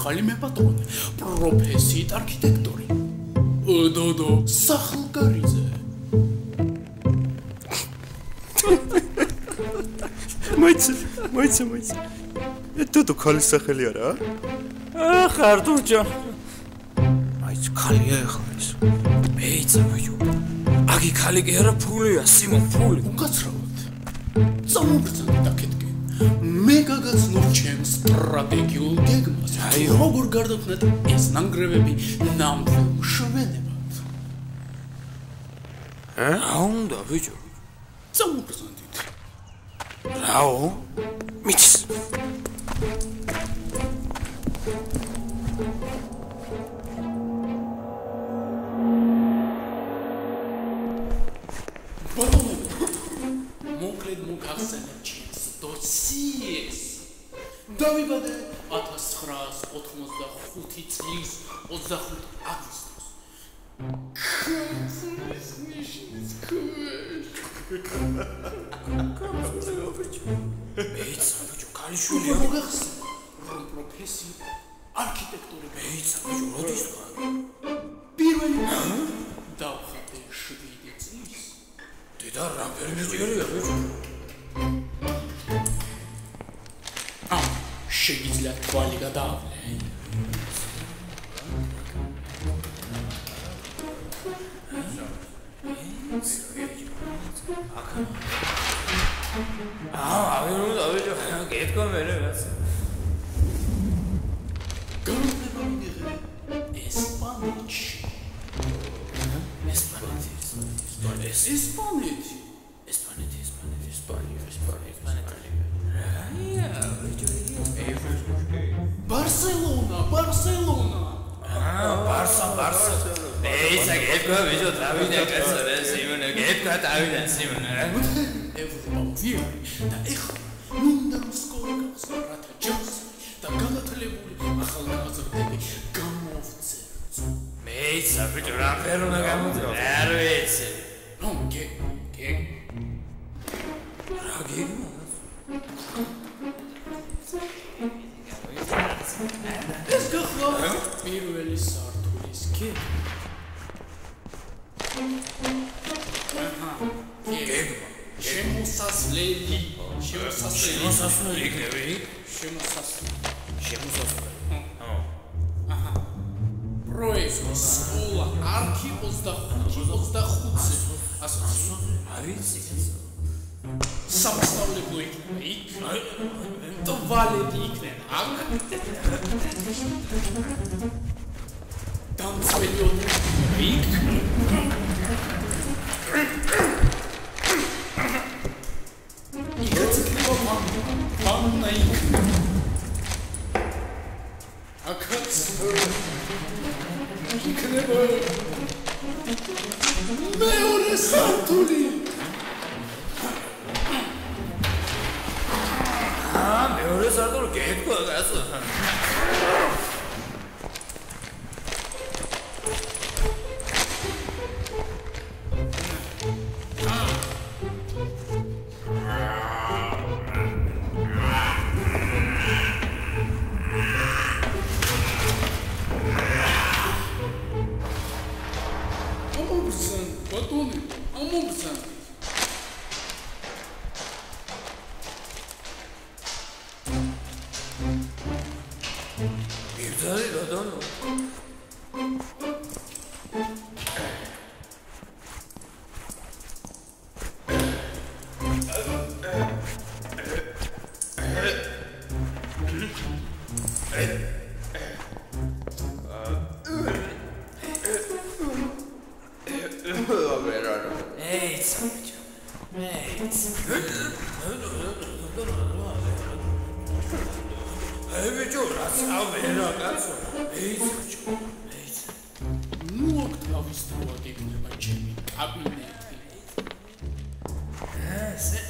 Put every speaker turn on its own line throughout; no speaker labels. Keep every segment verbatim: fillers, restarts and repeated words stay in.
ახალი მეპატრონე, პროფესიით არქიტექტორი. დოდო სახლკარიძე.
მოიცა, მოიცა, მოიცა. დოდო ქალის სახელი არა?
ახ, არტურჯო.
მაიც ქალია ახლა ეს.
მეიცა ბიჭო. აგი ქალი კი არა, ფულია, სიმონ, ფული.
უკაცრავად. წამოგწევთ აქეთკენ. მე გაგაცნობ ჩემს სტრატეგიულ გეგმას. აი, როგორ გარდაქმნათ ეს ნანგრევები ნამდვილ მშვენებად.
რა უნდა ბიჭო?
წამოგწევთ.
რაო? მიც.
მოკლედ მოგახსენებ ჩემს დოსიეს. დავიბადე ათას ცხრაას ოთხმოცდახუთი წლის ოცდახუთი აგვისტოს. ქაცნის ნიშნის ქვეშ.
მეიცა ბიჭო, ქალიშვილია.
მოგახსენებ რომ პროფესია არქიტექტორი.
მეიცა ბიჭო, როდის თქვა?
პირველი დავხატე შვიდი წლის.
დედა რამფერი მიწიერია ბიჭო.
ამ შეგიძლია თვალი გადაავლე.
აა, აღარ უნდა ბიჭო, გეთქვა მე რაღაც.
განათლება მიღე ესპანეთში.
ესპანეთი, ესპანეთი,
ესპანეთი.
ესპანეთი, ესპანეთი, ესპანეთი, ესპანეთი. რაია, ბიჭო,
ბარსელონა, ბარსელონა.
აა, ბარსა, ბარსა. მეიცა გეთქვა ბიჭო, დავიდა კაცო, რა სიმონა, გეთქვა დავიდა სიმონა.
ევროპა ვიარი და ეხლა ნუნდა სკოლა გავსვა რათა ჯანს და განათლებული ახალგაზრდები გამოვწერთ.
მეიცა ბიჭო, რამფერი უნდა გამოძრავ? არ ვიცი.
ნუ გე, გე.
რა გეგმა?
ეს გახლა პირველი სართულის გეგმა. აჰა, გეგმა. შემოსასვლელი, შემოსასვლელი.
შემოსასვლელი იქნება იქ?
შემოსასვლელი.
შემოსასვლელი. ო.
აჰა. პროექტი სკოლა არქი ოცდახუთი ოცდახუთი. ასო.
არ ვიცი.
სამსწავლებლო იქნება იქ. ტუალეტი იქნება აქ. დამცველი ოთახი იქ. იქნება ვანნა იქ. აქაც იქნება მეორე სართული.
აა, მეორე სართული გეთქვა კაცო.
ამობრძან, ბატონი, ამობრძან.
მივდარი ბატონო. მეიცა ბიჭო, მეიცა. აი ბიჭო, რაც ავერა კაცო. მეიცა ბიჭო, მეიცა.
ნუ აქ თავისთავად იქნება ჩემი კაბინეტი.
ესე.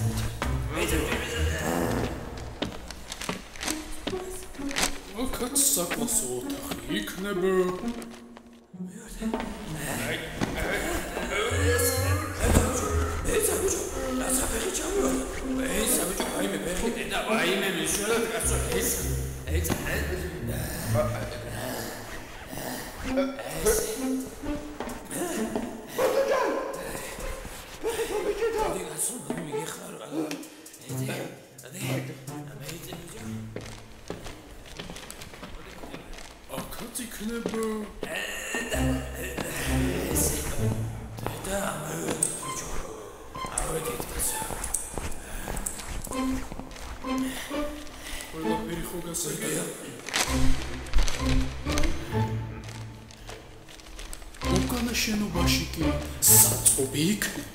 აქაც საკლასო ოთახი იქნება. აქაც იქნება. ყველაფერი ხო გასაგებია. უკანა შენობაში კი საწყობი იქნება.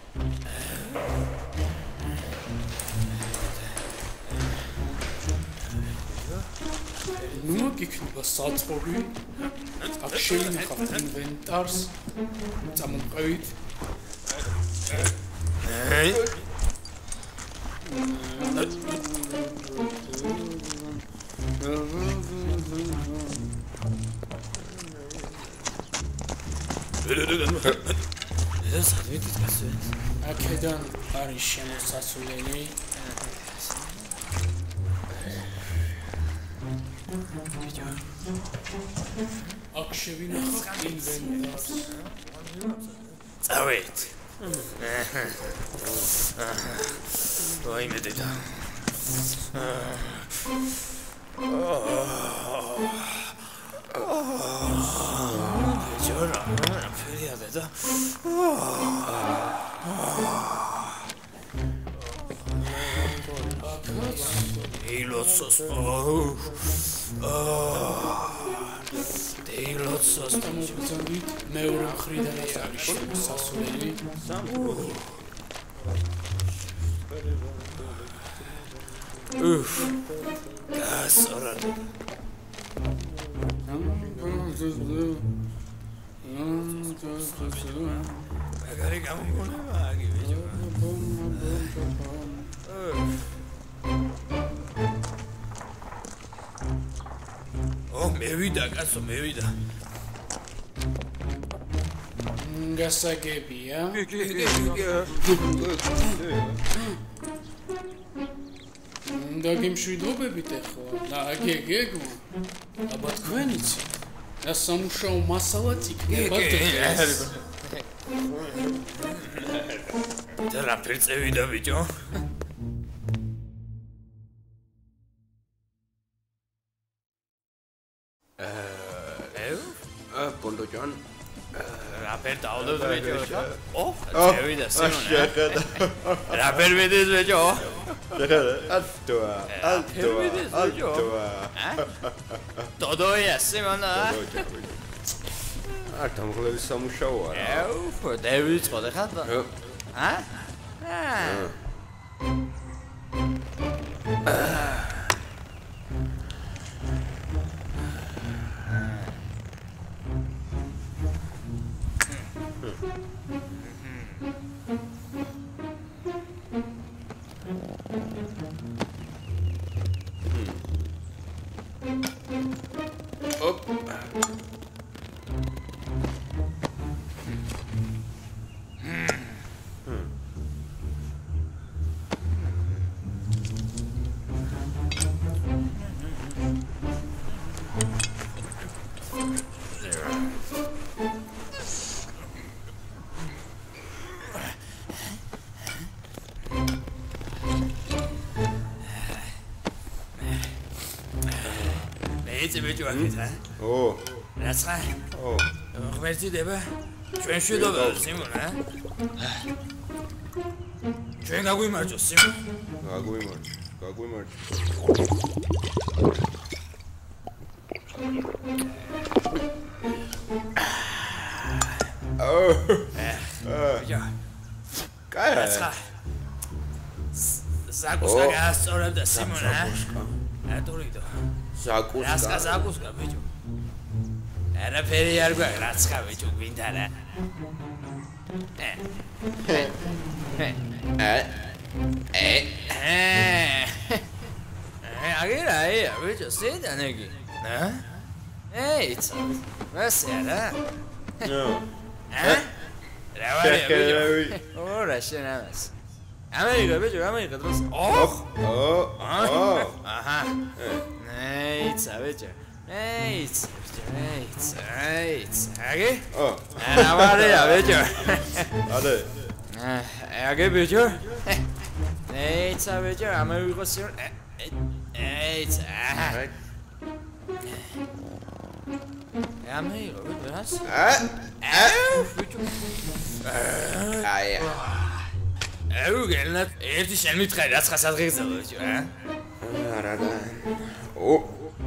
ნუ იქნება საწყობი. აქ შევინახავთ ინვენტარს. წამოვყევით.
ეი ეს საერთოდ გასვენ.
აქედან არის შემოსასვლელი. აქ შევინახავთ ინვენტარს.
წავით. აი მე დედა. ჯორა, ფერია დედა. ეილოცოს. ეილოცოს
დამოუკიდებლად მეორე მხრიდანაც არის შემოსასვლელი.
უფ. გასორა. აგარი გამოგონება აგი ბიჭო. ო მევიდა კაცო მევიდა.
გასაგებია. და გიმშვიდობებით ახლა. და აგეგეგო. აბა თქვენიც და სამუშაო მასალაც იქნება დღეს.
და რა ფერწევიდა ბიჭო?
Pondojan.
Rapper dağıldı bence. Oh, çevir de sen onu. Rapper mi diyorsun bence o?
Altua, altua, altua.
Todo yesin ona.
Ah, tam glevi samuşao ara.
Euf, David çıktı hatta. Ha? Ha.
Hop.
ეცე ბიჭო აქეთ რა?
ო.
რაცა?
ო.
ღმერთიდება ჩვენ შვიდობა სიმონ რა? ჩვენ გაგვიმარჯო სიმონ.
გაგვიმარჯო, გაგვიმარჯო. ო.
ბიჭო.
კაი.
რაცა? საკუსკა გასწორებდა სიმონ რა? ატურიდო.
საკუსკა.
რასკა საკუსკა ბიჭო. არაფერი არ გვაქვს რაცხა ბიჭო გვინდა რა. ე. ე. Eh, eh, agora aí, vejo cedo, negi. Né? Ei, mas era.
Não.
Hã?
Şeker.
Ora, şenemez. Amerika, vejo, Amerika, trouxe.
Oh, oh, oh.
Aha. Neyse, vejo. Neyse, neyse, neyse. Aqui?
Oh.
Era Maria, vejo.
Hadi.
Aqui, vejo. Neyse, vejo, Amerika, senhor. Neyse.
Right.
Amerika, vejo.
Ah. Ah ja.
Ew, gelnet. Eerst is niet gij, dat gaat zeggen zo, hè?
Oh.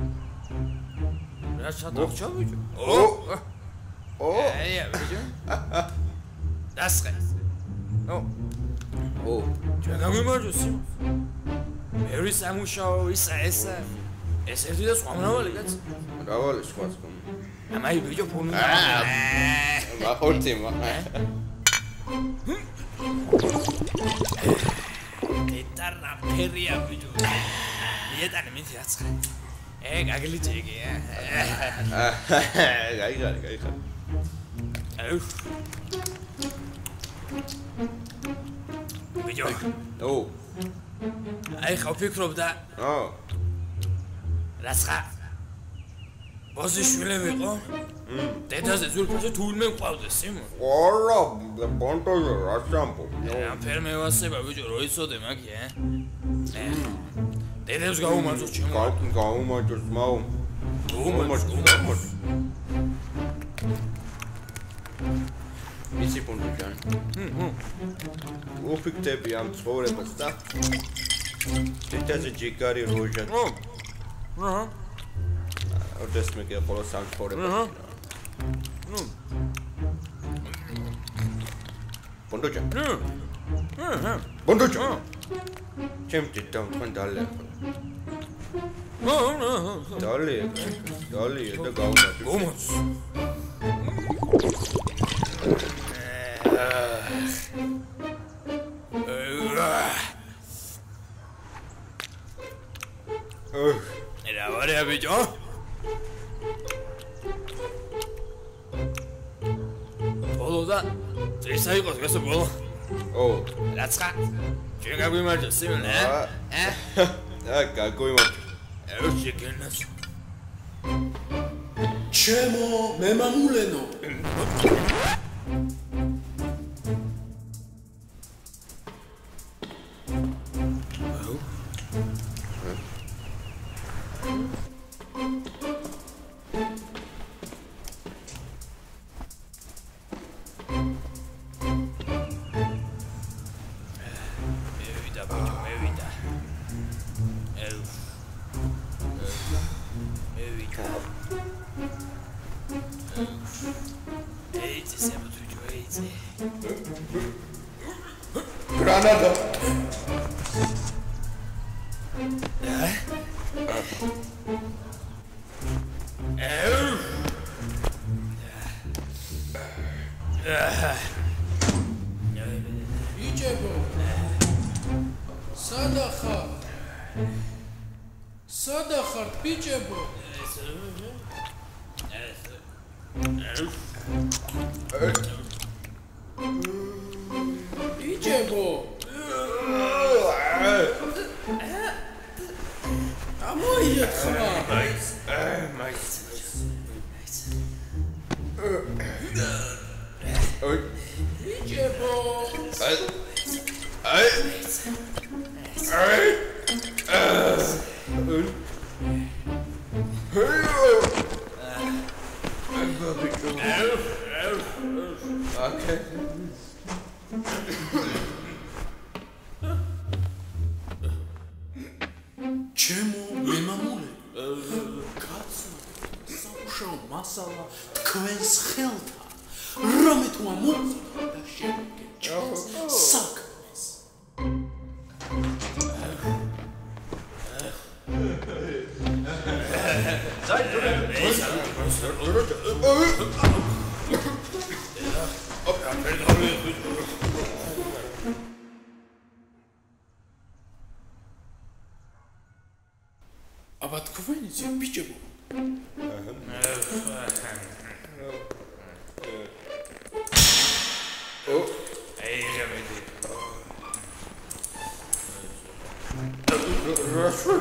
Dat gaat toch zo, weet je?
Oh. Oh.
Ja, ja, weet je? Dat is gij. Oh.
Oh.
Je kan niet meer doen. Er is een moesje, is er, is er. Is er dit zo, maar wel, ik
Dat wel is wat.
maar je weet je hoe.
Ah. Maar ultima.
Eterna peria, weet je. Je hebt aan mensen dat schrijven. Ik ga niet zeggen, ja.
Ga je gaan, ga je gaan.
Oh. Weet je wel?
Oh.
Ik ga op je krop daar.
Oh.
Dat is gaaf. Wat is je leven, hoor? Dit is het zulke tool met kwauw de sim.
Voilà, de bonto je rassampo.
Ja, per me was ze bij je rooi zo de mag je. Dit is gauw maar zo chimo.
Kijk, gauw maar zo smau.
Gauw maar,
gauw maar. Misi bonto jan. Hoe pikt heb je aan het schoren besta? Dit is een jikari roja.
Oh. Ja.
Dat is me keer volle sang schoren besta. Bonto jan.
Ja.
Bonto jan. Chemte dan van dalle. Dalle. Dalle, de gauw maar.
Gauw maar.
Oh.
Era vale a yo. Todo da. Tres años que se puedo.
Oh.
That's got. Llega muy mal, sí, ¿no?
Ah.
Eh.
Ah, 가고 뭐.
Eu cheguei na sua.
Čemo me mamuleno.
Evita, bicho, evita. Eu. Evita. Eita, sempre tudo eita.
Granada.
Eu.
Ičebo. Sadachar. Sadachar, pičebo. Ičebo. A moje chva. Ičebo.
Okay.
Čemu me mamule? Kacna, saušao masala, tkven schelta. Ramet u amuza, da šemke čes, sakmes. აბა თქვენ იცი ბიჭებო
ო
აი გამიდი
რაშო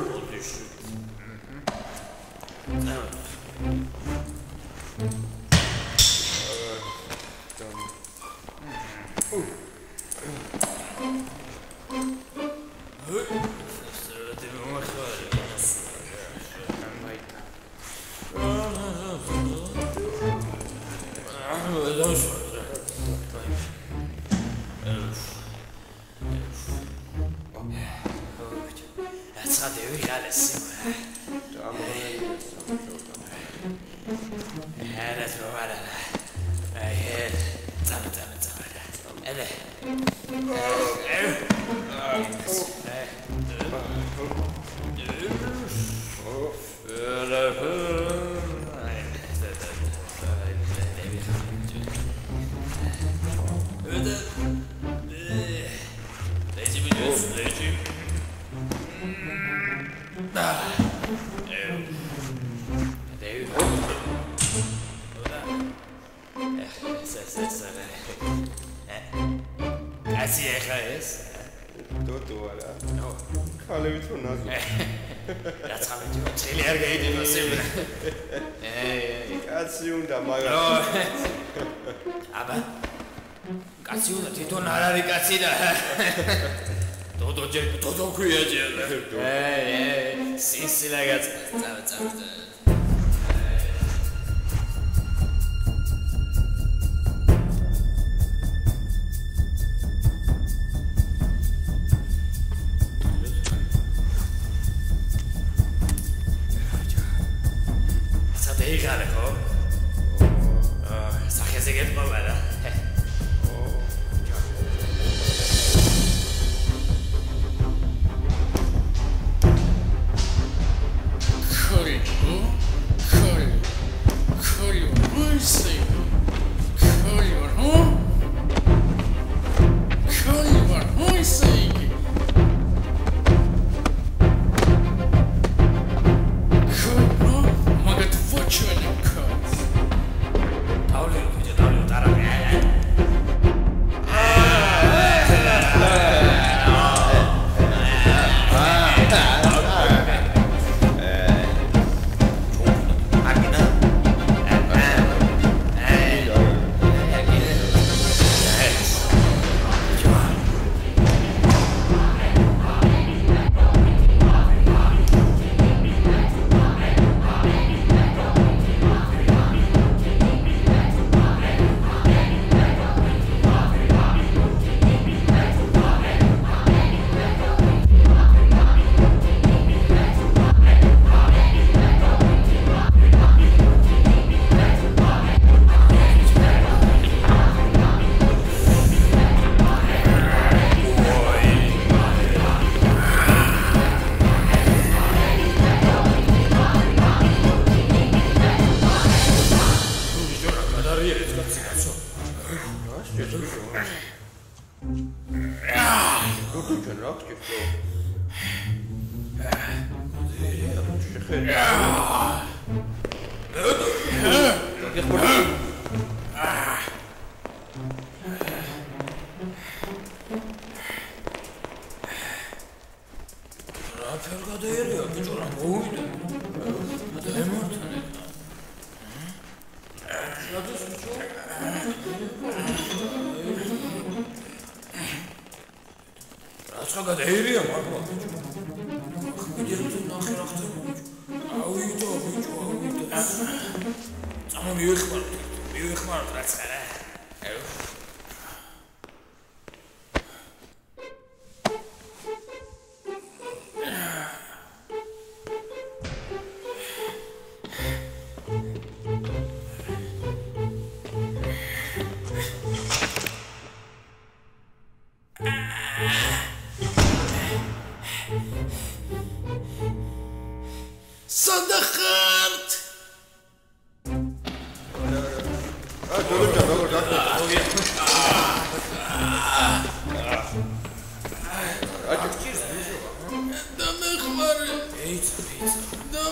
და მე ხმარე ეიც ეიც და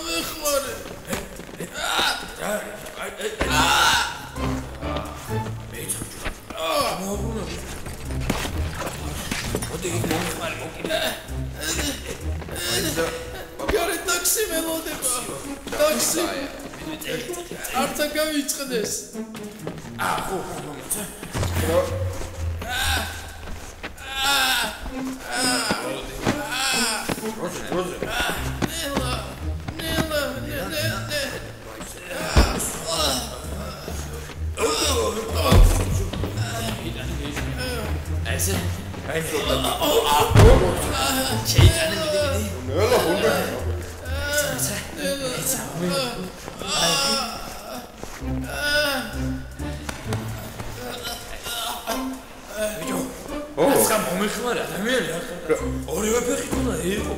გარე ტაქსი მელოდება. ტაქსი. ართა გავიწყდეს.
აა, ხო, ხო, მომცა.
როზე, როზე.
ნელა, ნელა, ნელა.
ესე, აი, შეიძლება მიდი.
ნელა, უნდა.
სამ მომიხმარა ადამიანი არ ხარ. ორივე ფეხი უნდა იყო.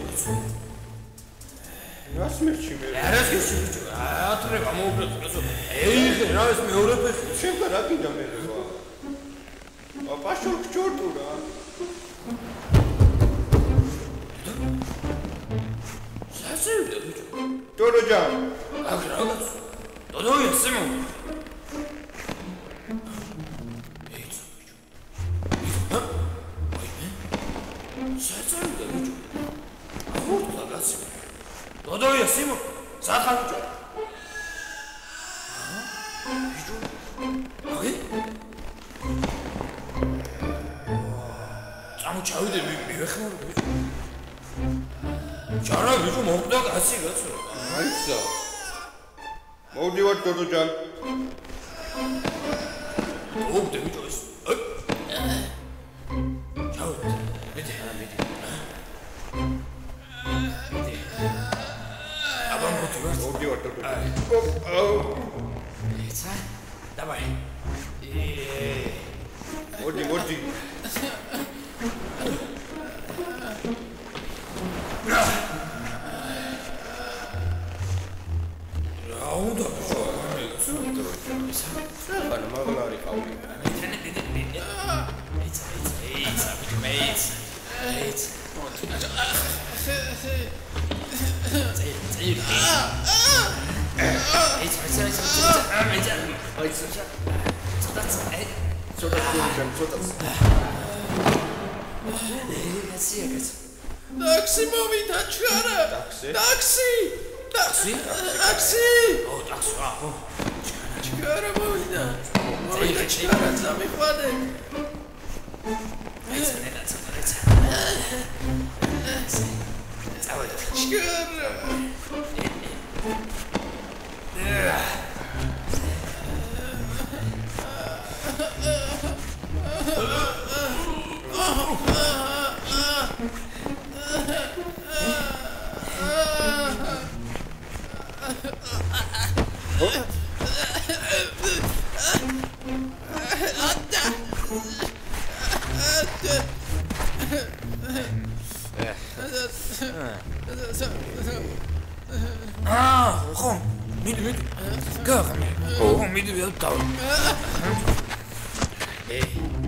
რას მერჩი მე?
არა ისე ბიჭო. ათრე გამოუბრეთ. ეი, რა ეს მეორე ფეხი.
შემდგა რა კიდე მერება? ა პაშურ ჩორტურა.
სასწაულდა ბიჭო.
დოროჯან.
აქ რაღაც. დოდოია სიმო. სასწაულდა ბიჭო. აღორდა გასი. დოდოია სიმო. სათხარ ბიჭო. ბიჭო. აი. წამოჩავიდე მივეხმარო ბიჭო. ჩარა ბიჭო მოკვდა გასი გასო.
აიცა. მოვდივარ დოროჯან.
მოკვდა ბიჭო ეს. ჩავიდე. მიდი, მიდი. მიდი. აბა მოვდივარ.
მოვდივარ დოროჯან.
ეცა. დავაი.
მოდი, მოდი.
რაუნდა ბიჭო.
ხან მაგლარი ყავი.
მეტრენე მიდი, მიდი. ეცა, ეცა, ეცა, ბიჭო, მეც. მეც. წე, წე. ეცა, ეცა, ეცა, ეცა. აიცა. ცოტაც, ე.
ცოტა დოროჯან, ცოტაც.
ეცია, ეცა.
ტაქსი მოვიდა ჩქარა.
ტაქსი?
ტაქსი.
ტაქსი?
ტაქსი.
ო, ტაქსი, აჰო.
ჩქარა მოვიდა.
წეი,
ჩქარა წამიყვანე.
ეცა, ეცა, ეცა. წავედი.
ჩქარა.
აა, ხო, მიდი, მიდი. გაღმე. ხო, მიდი, ვერ დავ. ეი.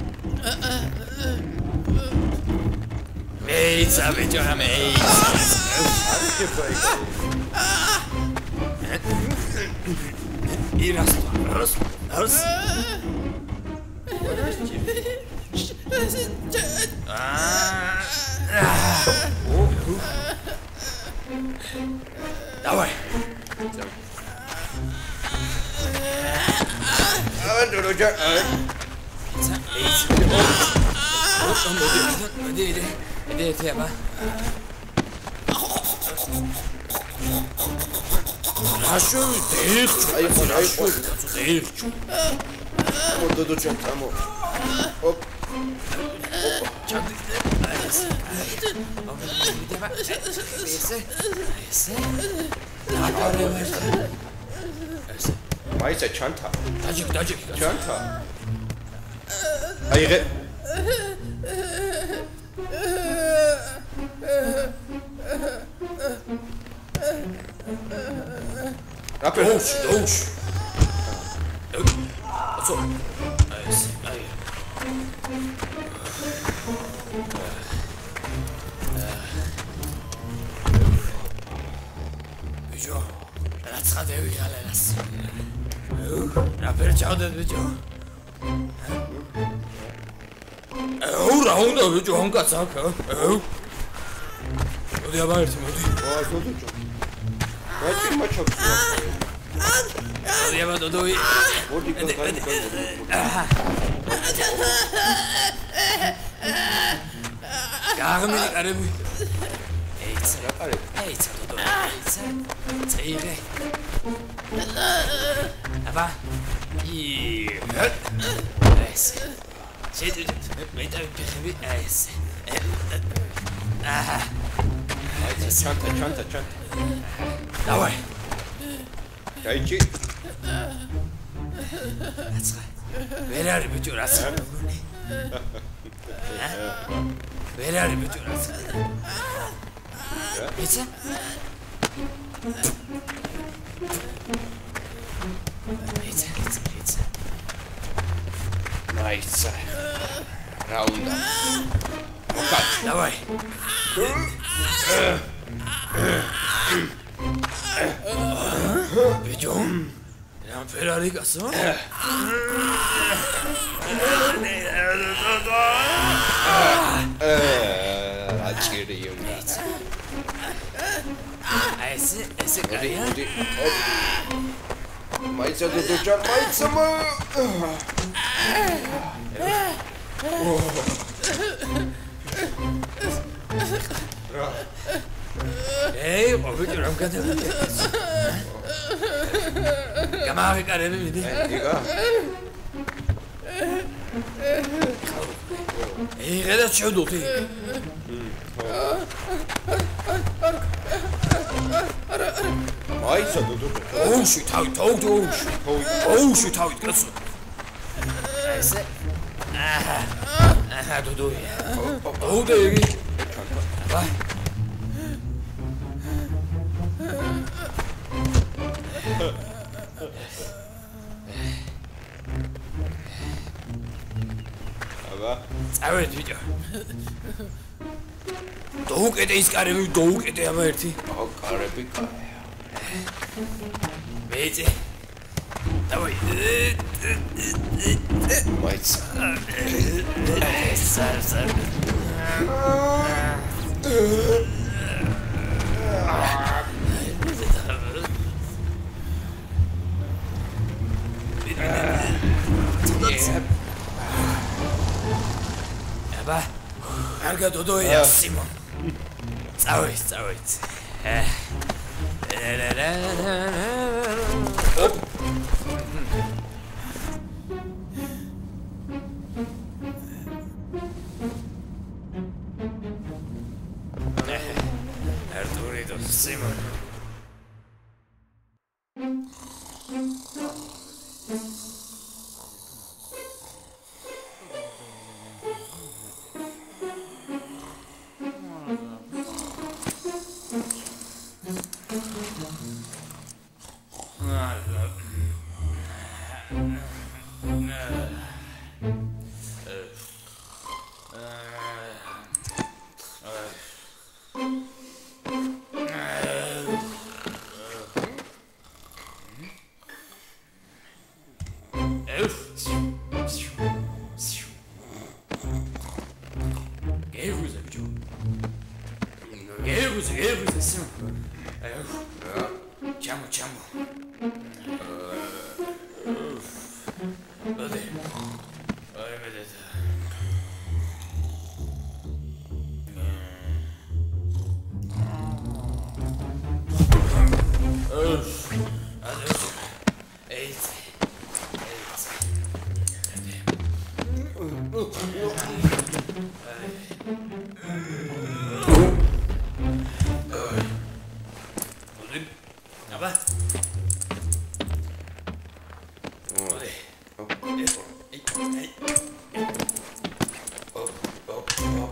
მეიცა ბიჭო, მეიცა. ირას, რას, რას. Давай.
აა დოროჯან.
ეცა, ეცა. ო, მოდი, მოდი, მოდი. ედი, ედი, აბა. აშო, დეიხჩ,
აი ხო, აი ხო.
დეიხჩ.
მო დოროჯან წამო. ოპ.
ჩადი. ესე. მიდი, აბა. ესე. ესე. აბარემ. ესე.
მაიცა ჩანთა.
დაჯიკ, დაჯიკ.
ჩანთა. აიღე. აპე.
ოუშ, ოუშ. აცო. ესე, აი. ბიჭო, რაც ხადევი ალენას. რა ფერჩავდეთ ბიჭო? აუ, რა უნდა ბიჭო, ამ კაცს აქ? აუ. მოდი აბა ერთი მოდი.
აა დოდო. რა მაჩოქს.
მოდი აბა დოდოი.
მოდი კანკანი.
გაღმილი კარები. ეიც
რა კარები?
ეიც დოდო. ეიც. წეირე. აბა. ი. ეს. შეიძლება მეტად ფეხები ეს. აჰა.
აი ჩანტა ჩანტა ჩანტა.
დავაი.
დაიჭი.
აცხა. ვერ არის ბიჭო რაც მოგონი. ვერ არის ბიჭო რაც. ეცა? ეცა, ეცა, ეცა.
მაიცა. რაუნდა. მოკაც.
დავაი. ბიჭო. რამ ფერარი გასო?
აა აჭირი უნდა.
ეს ეს კარია.
მაიცა დოდო ჯან მაიცა მა. რა.
ეი, ბიჭო რამ გადავიდე? გამავიკარები მიდი.
იგა.
ეი, გადაც შევდოთი.
მაიცა დოდო.
ოუში, თავი, თავი, ოუში. ოუში, თავი, კაცო. ესე. აჰა. აჰა, დოდოი. დოდო იგი. აბა.
აბა.
წავედ ბიჭო. დაუკეტე ის კარები, დაუკეტე აბა ერთი.
აუ კარები კაი.
მეძე. დავაი.
მაიცა.
სარ სარ. აბა. არგა დოდოია სიმონ. წავით, წავით. ოპ. Arturito, Simon. Chamo, chamo. Vale. Ay, me da. Uf. Adeus. Eight. Eight. Aba. Olé. Ei, ei. Oh, oh, oh.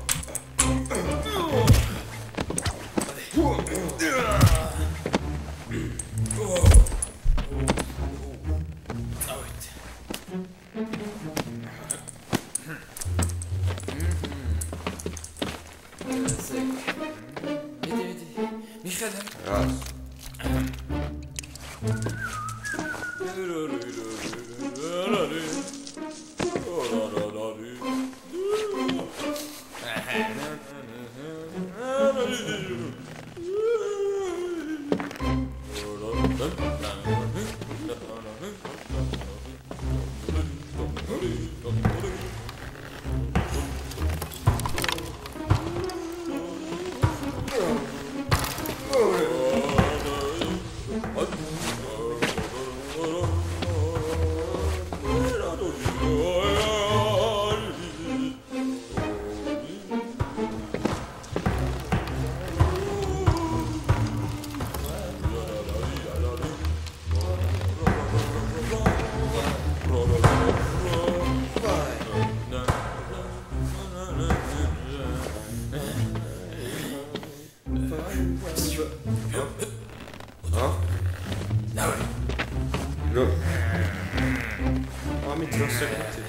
ა?
ნავი.
ნუ. ამით დროს ეკეთებ.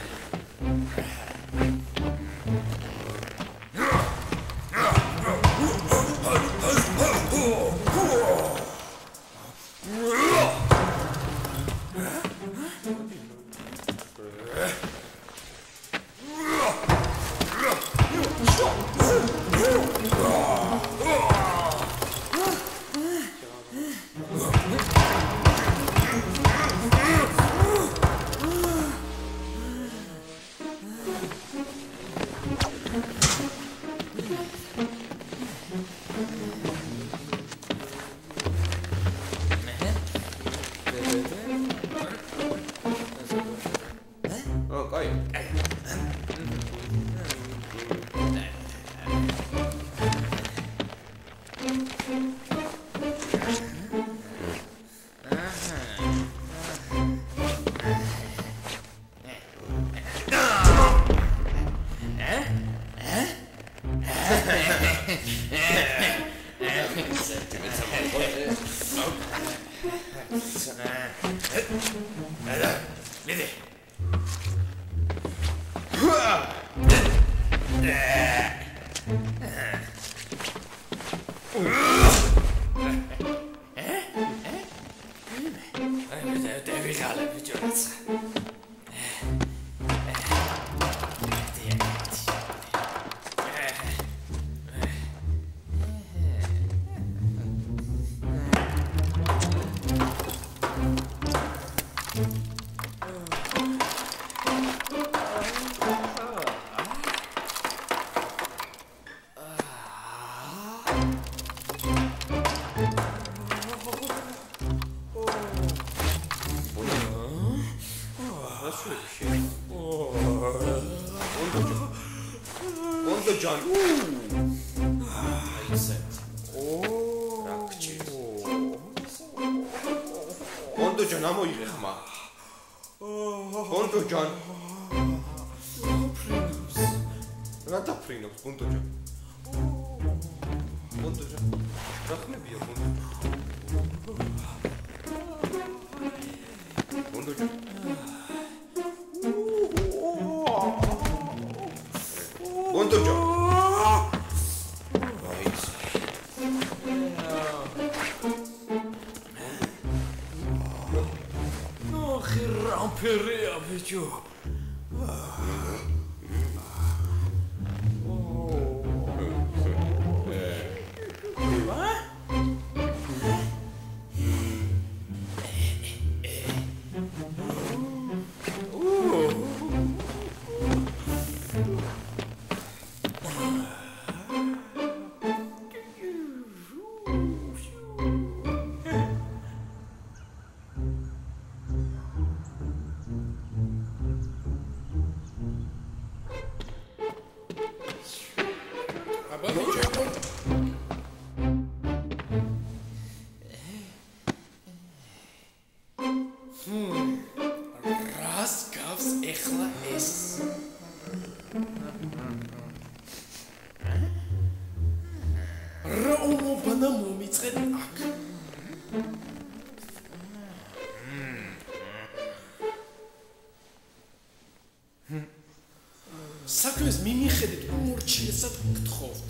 საქმეს მიმიხედით უმორჩილესად გთხოვთ.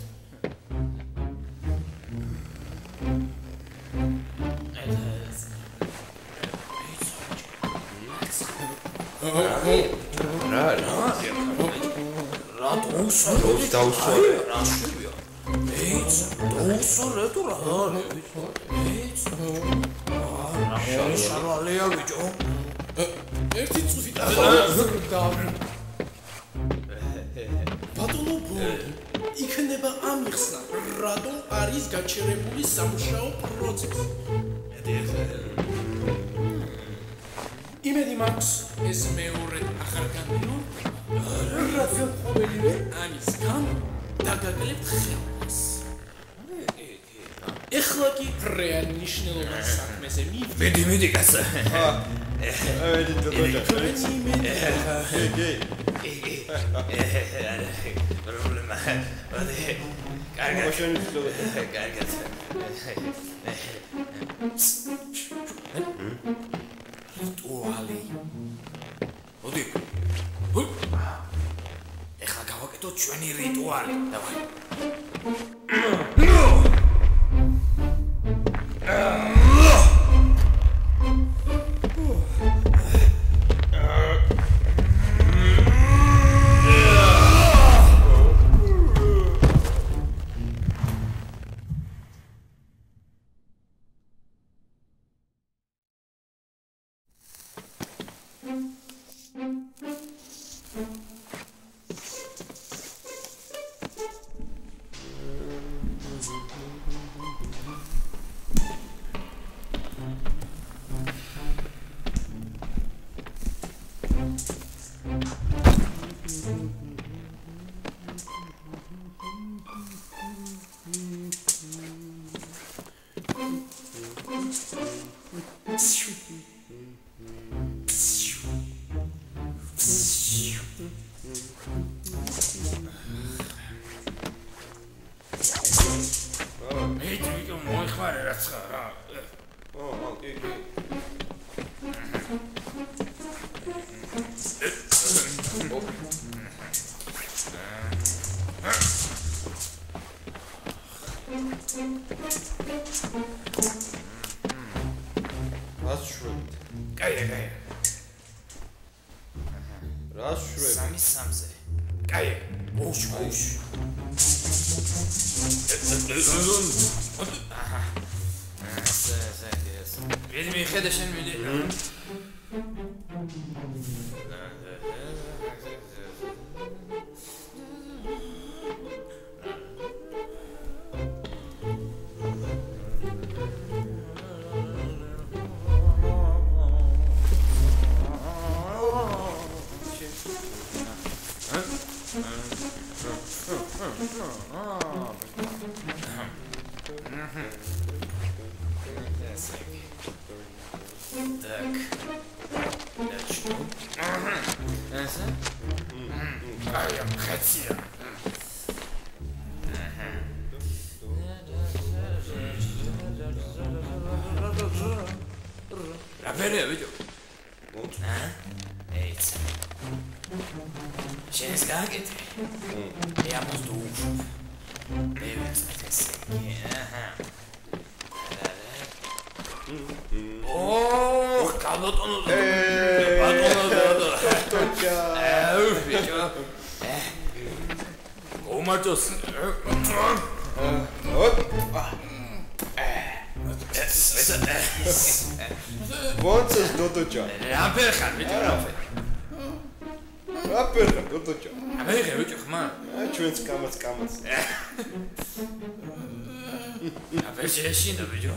რა რა
რა დაუსვარე
დაუსვარე
რა შევია ეიც დაუსვარე თუ რა ეიც რა შარვალეა ბიჭო ერთი წუთი და ბატონო იქნება ამიხსნა რატომ არის გაჩერებული სამუშაო პროცესი იმედი მაქვს ეს მეორე ახალ განმეორ რადგან ყოველივე ამისგან დაგაკლებთ ხელს ეხლა კი რეალ ნიშნულოვან საქმეზე მივიდეთ
მედი მედი კაცო
აიდი
პრობლემა. კარგად.
მაშინ ის
კარგად. რიტუალი. მოდი. ეხლა გავაკეთოთ ჩვენი რიტუალი. დავაი. შეშინდა ბიჭო.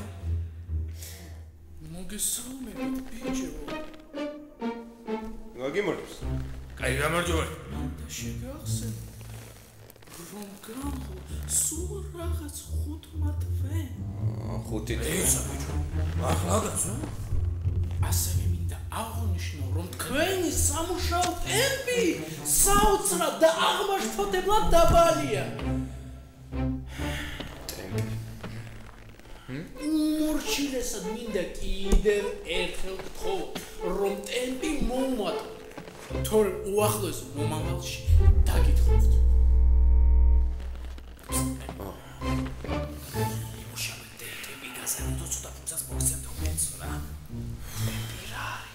მოგესალმებით ბიჭო.
გაგიმარჯოს.
კაი გამარჯობა.
შეგახსენე. რომ გამო სულ რაღაც ხუთმა თვე.
ხუთი თვე.
ეცა ბიჭო. ახლა გასო?
ასევე მინდა აღნიშნო, რომ თქვენი სამუშაო ტემპი საოცრად და აღმაშფოთებლად დაბალია. უმორჩილესად მინდა კიდევ ერთხელ გთხოვ, რომ ტემპი მოუმატო, თორემ უახლოეს მომავალში დაგითხოვთ.
იმუშავე ტემპი გასაგებო ცოტა ფუძას მოგცემ თქოს რა. ტემპი რა არის?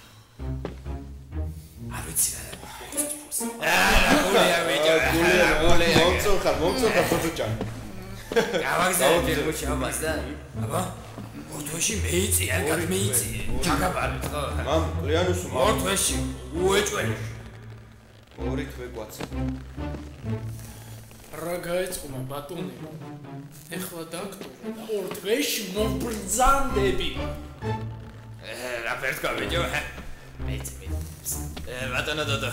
არ ვიცი რა მოგცემ ფუძას. აა გულია ბიჭო, გულია, გულია.
მომწონხარ, მომწონხარ ფოტოჭანი.
გავაგზავნე ფირმაში აბას და აბა ორთვეში მეიწი არ გადმეიწი ჩაგაბარეთ ხო
მამ ლიანუსო
ორთვეში უეჭველი
ორი თვე კვაცა
რა გაეწყობა ბატონი ეხლა დაქტორო და ორთვეში მობრძანდები
რა ფერტკა ბიჭო მეიწი მეიწი ბატონო დოდო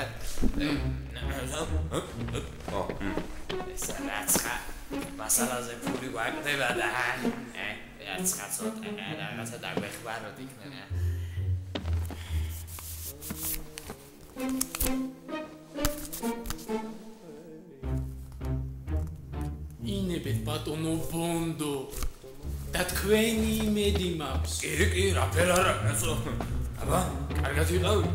ო ეს რაცა მასალაზე ფული გვაკდება და რაც ხაცოთ რაღაცა დაგვეხმაროთ იქნება
ინებეთ ბატონო ბონდო და თქვენი იმედი მაქვს.
კი, კი, რა ფერ არა, კაცო. აბა, კარგად ვიყავით.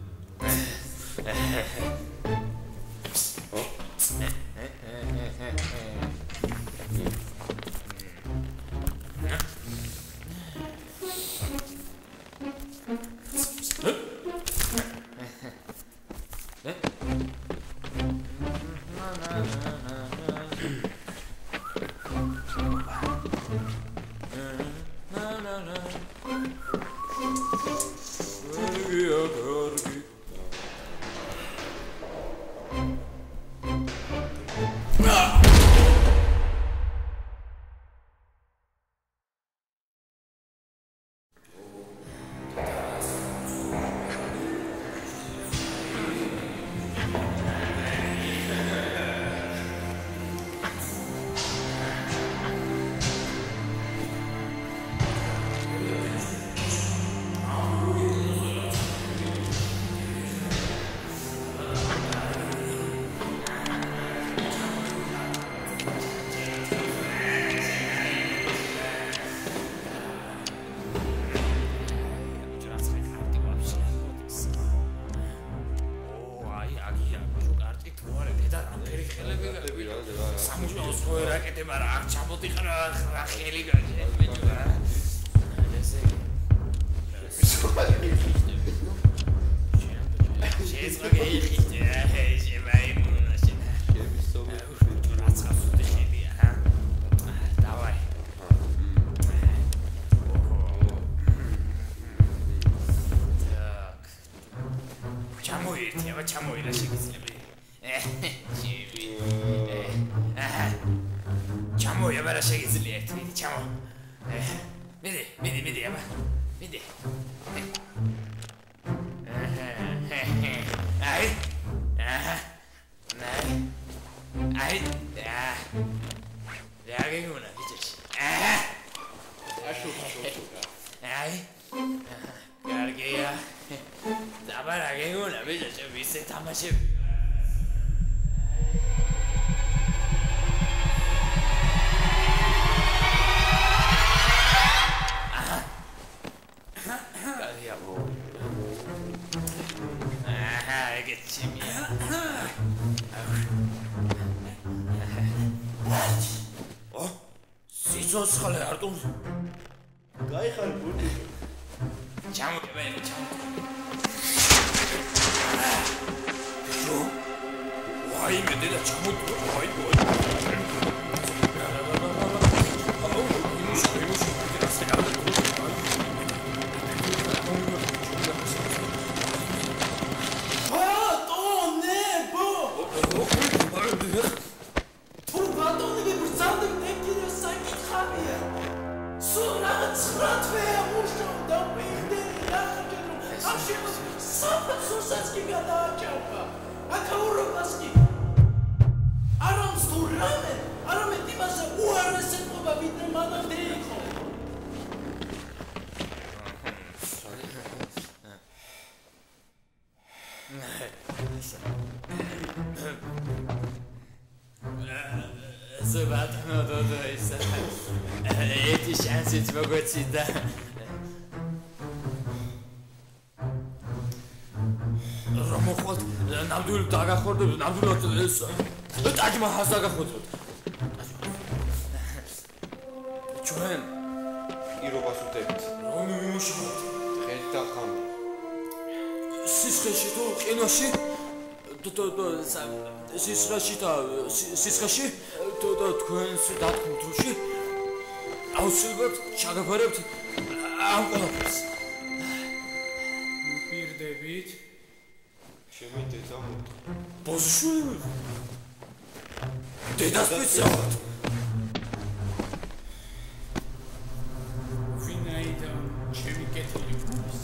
მოგეციდა რა მოხვალ ნამდვილად დაგახორდებ ნამდვილად ეს ტაჯმა ჰას დაგახორდებ ჩვენ
პირობას უტევით
რომ ვიმუშავოთ
ხეთ და ხამ
სისხლში თუ ყინოში თუ თუ სისხლში და სისხლში თუ თქვენს დათქმით რუში აუცილებლად ჩაგაფარებთ ამ ყველაფერს.
მპირდებით
ჩემი დედა
ბოზშვილი დედას პიცავთ
ვინაიდან ჩემი კეთილი ვქოს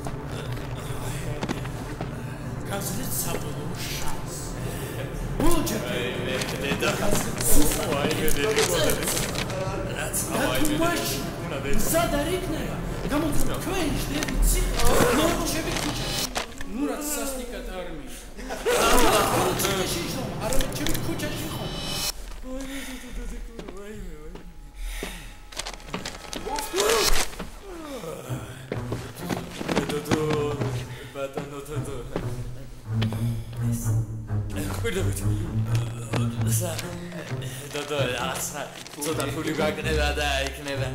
გაზრით საბოლოო შანს ბოლჯაკი
დედა ვაი დედა
Матумаш, задарикнева, გამოწვევა თქვენ შედებით ციხე, ნორჩები ქუჩა. ნუ რაც სასტიკად არმი. ქუჩაში ხომ, არა ჩემი ქუჩაში ხომ.
Dodo, batano dodo. Kuidავით. Dodo, ახლა ცოტა ფული გაკნება და იქნება.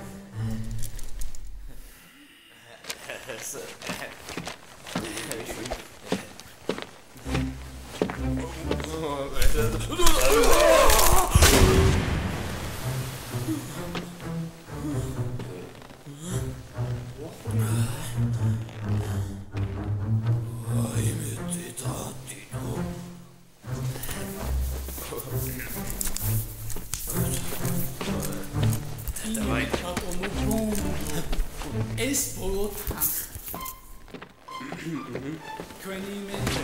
ეს ბოლოთან ჩვენი მე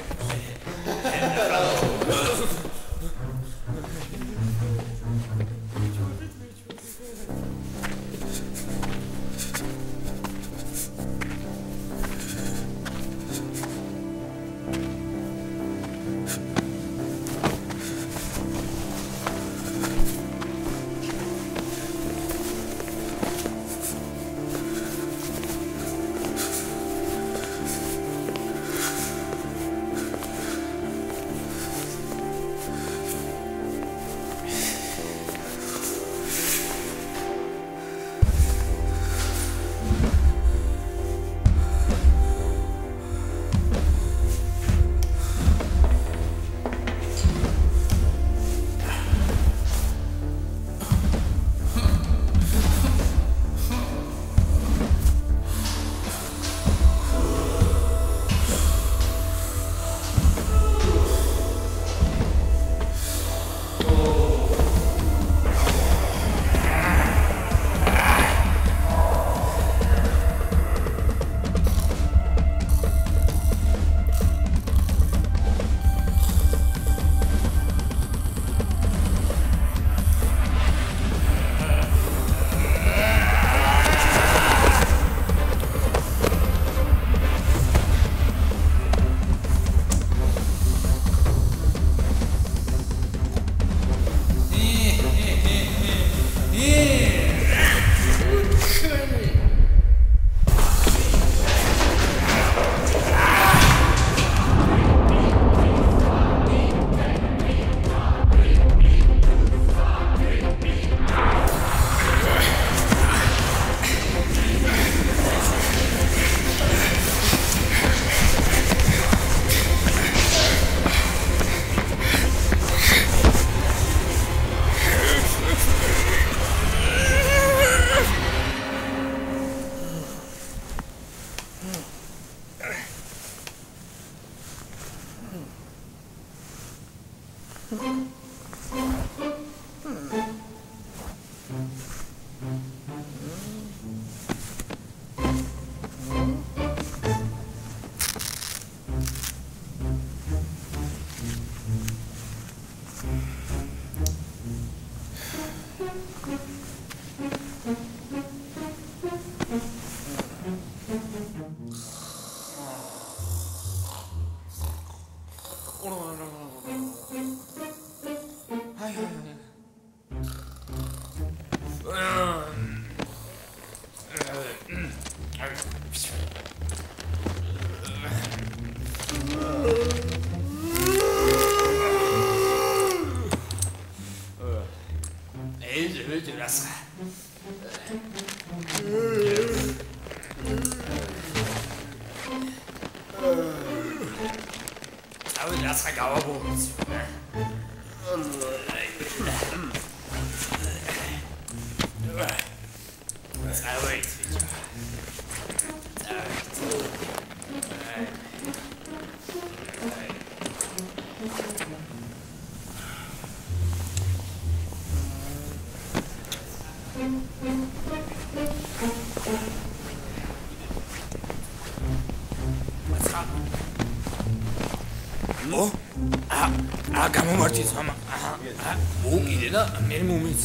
გამომართის მამა. აჰა. მოვკიდე და მე მომეც.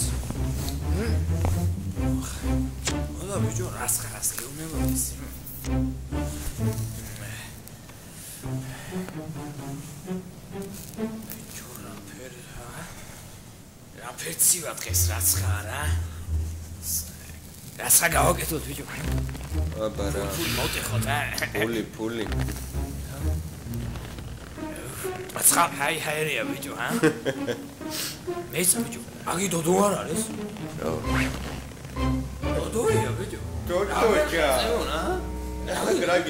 ოდა ბიჭო, რას ხარას გეუბნება ის? ბიჭო, რა ფერი რა? რა ფერცი ვატყეს რაც ხარ, ა? რაცა გავაკეთოთ ბიჭო?
აბა რა.
მოვტეხოთ ა.
ფული, ფული.
აცხა ჰაი ჰაერია ბიჭო, ჰა? მეც ბიჭო, აგი დოდო არ არის?
რა.
დოდოია ბიჭო.
დოდოია.
ზეუნა?
გრაგი.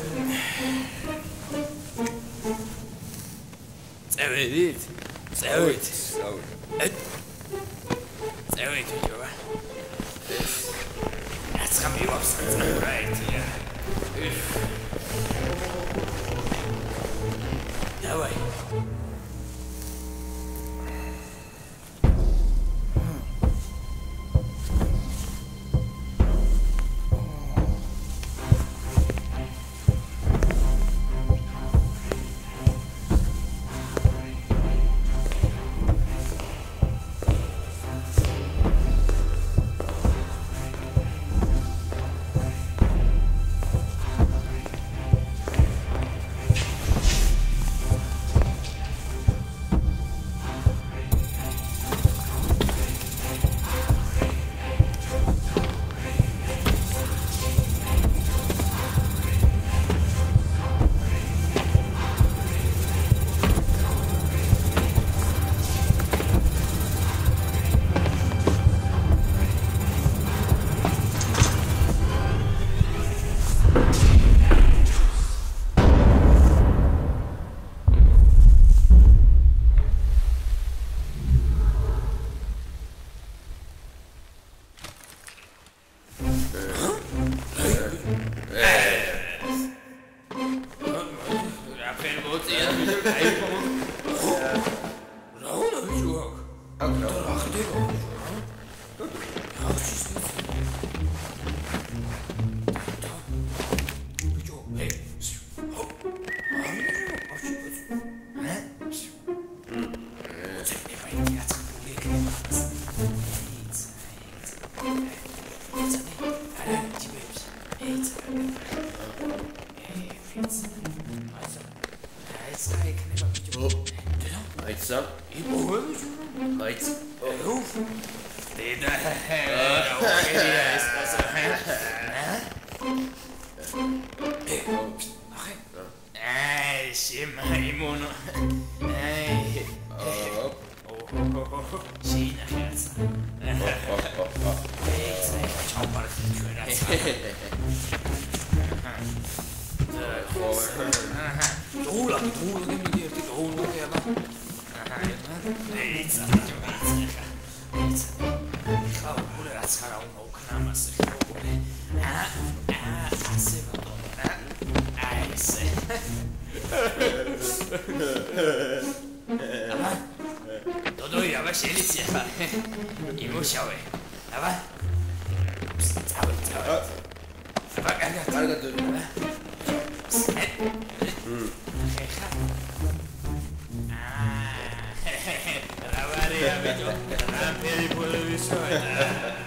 წევით? წევით.
წავით.
წევით ბიჭო. აცხა მივავს რა ერთია. Давай.
Ravarea, vedo, ramperi pure di solito.